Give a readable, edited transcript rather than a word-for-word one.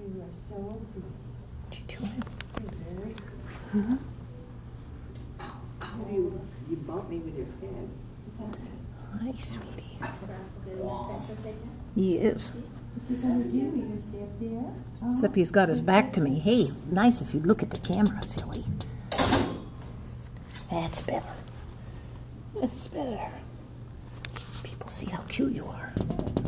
You are so pretty. What you doing? You're very Huh? pretty. You bumped me with your head. Is that Hi, sweetie. right? He is. What you gonna do? You gonna stay up there? Except he's got his back to me. Hey, nice if you look at the camera, silly. That's better. That's better. People see how cute you are.